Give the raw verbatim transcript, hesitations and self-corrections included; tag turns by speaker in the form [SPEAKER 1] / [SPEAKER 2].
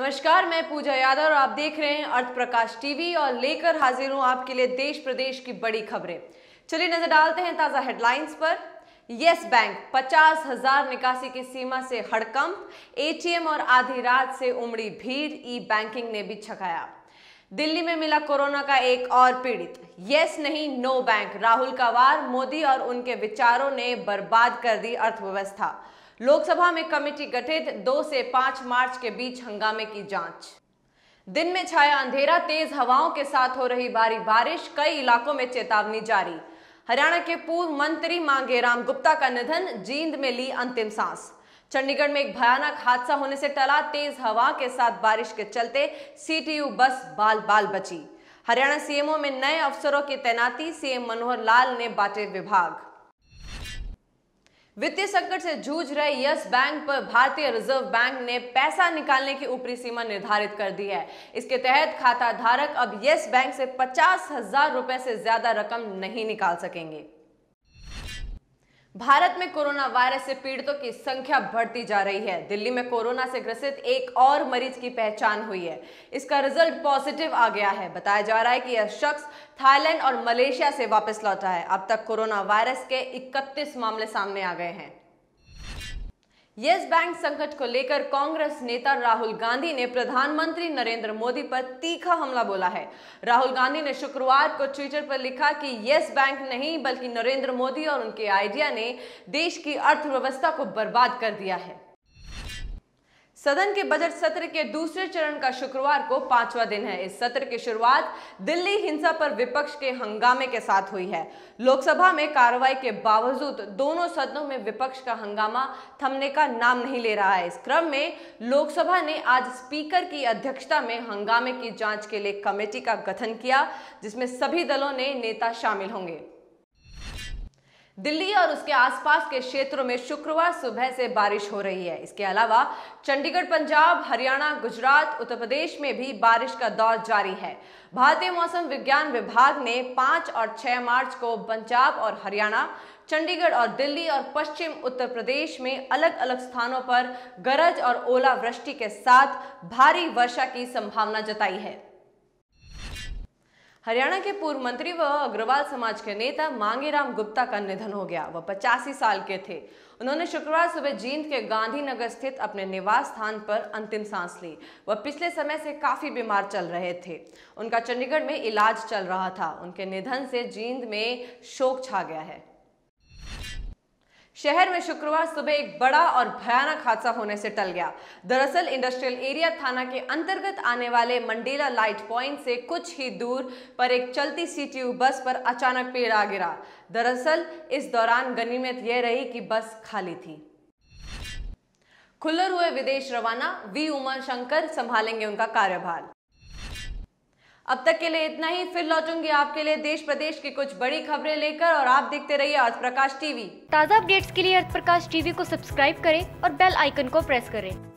[SPEAKER 1] नमस्कार, मैं पूजा यादव और आप देख रहे हैं अर्थ प्रकाश टीवी और लेकर हाजिर हूं आपके लिए देश प्रदेश की बड़ी खबरें। चलिए नजर डालते हैं ताजा हेडलाइंस पर। यस बैंक पचास हजार निकासी की सीमा से हड़कंप, एटीएम और आधी रात से उमड़ी भीड़, ई बैंकिंग ने भी छकाया। दिल्ली में मिला कोरोना का एक और पीड़ित। यस नहीं नो बैंक, राहुल का वार, मोदी और उनके विचारों ने बर्बाद कर दी अर्थव्यवस्था। लोकसभा में कमेटी गठित, दो से पांच मार्च के बीच हंगामे की जांच। दिन में छाया अंधेरा, तेज हवाओं के साथ हो रही भारी बारिश, कई इलाकों में चेतावनी जारी। हरियाणा के पूर्व मंत्री मांगेराम गुप्ता का निधन, जींद में ली अंतिम सांस। चंडीगढ़ में एक भयानक हादसा होने से टला, तेज हवा के साथ बारिश के चलते सीटीयू बस बाल बाल बची। हरियाणा सीएमओ में नए अफसरों की तैनाती, सीएम मनोहर लाल ने बांटे विभाग। वित्तीय संकट से जूझ रहे यस बैंक पर भारतीय रिजर्व बैंक ने पैसा निकालने की ऊपरी सीमा निर्धारित कर दी है। इसके तहत खाता धारक अब यस बैंक से पचास हजार रुपए से ज्यादा रकम नहीं निकाल सकेंगे। भारत में कोरोना वायरस से पीड़ितों की संख्या बढ़ती जा रही है। दिल्ली में कोरोना से ग्रसित एक और मरीज की पहचान हुई है। इसका रिजल्ट पॉजिटिव आ गया है। बताया जा रहा है कि यह शख्स थाईलैंड और मलेशिया से वापस लौटा है। अब तक कोरोना वायरस के इकतीस मामले सामने आ गए हैं। यस बैंक संकट को लेकर कांग्रेस नेता राहुल गांधी ने प्रधानमंत्री नरेंद्र मोदी पर तीखा हमला बोला है। राहुल गांधी ने शुक्रवार को ट्विटर पर लिखा कि यस बैंक नहीं बल्कि नरेंद्र मोदी और उनके आइडिया ने देश की अर्थव्यवस्था को बर्बाद कर दिया है। सदन के बजट सत्र के दूसरे चरण का शुक्रवार को पांचवा दिन है। इस सत्र की शुरुआत दिल्ली हिंसा पर विपक्ष के हंगामे के साथ हुई है। लोकसभा में कार्रवाई के बावजूद दोनों सदनों में विपक्ष का हंगामा थमने का नाम नहीं ले रहा है। इस क्रम में लोकसभा ने आज स्पीकर की अध्यक्षता में हंगामे की जांच के लिए कमेटी का गठन किया, जिसमें सभी दलों ने नेता शामिल होंगे। दिल्ली और उसके आसपास के क्षेत्रों में शुक्रवार सुबह से बारिश हो रही है। इसके अलावा चंडीगढ़, पंजाब, हरियाणा, गुजरात, उत्तर प्रदेश में भी बारिश का दौर जारी है। भारतीय मौसम विज्ञान विभाग ने पाँच और छह मार्च को पंजाब और हरियाणा, चंडीगढ़ और दिल्ली और पश्चिम उत्तर प्रदेश में अलग अलग स्थानों पर गरज और ओलावृष्टि के साथ भारी वर्षा की संभावना जताई है। हरियाणा के पूर्व मंत्री व अग्रवाल समाज के नेता मांगेराम गुप्ता का निधन हो गया। वह पचासी साल के थे। उन्होंने शुक्रवार सुबह जींद के गांधीनगर स्थित अपने निवास स्थान पर अंतिम सांस ली। वह पिछले समय से काफी बीमार चल रहे थे। उनका चंडीगढ़ में इलाज चल रहा था। उनके निधन से जींद में शोक छा गया है। शहर में शुक्रवार सुबह एक बड़ा और भयानक हादसा होने से टल गया। दरअसल इंडस्ट्रियल एरिया थाना के अंतर्गत आने वाले मंडेला लाइट पॉइंट से कुछ ही दूर पर एक चलती सीटीयू बस पर अचानक पेड़ आ गिरा। दरअसल इस दौरान गनीमत यह रही कि बस खाली थी। खुल्लर हुए विदेश रवाना, वी उमा शंकर संभालेंगे उनका कार्यभार। अब तक के लिए इतना ही। फिर लौटूंगी आपके लिए देश प्रदेश की कुछ बड़ी खबरें लेकर, और आप देखते रहिए अर्थ प्रकाश टीवी।
[SPEAKER 2] ताज़ा अपडेट्स के लिए अर्थ प्रकाश टीवी को सब्सक्राइब करें और बेल आइकन को प्रेस करें।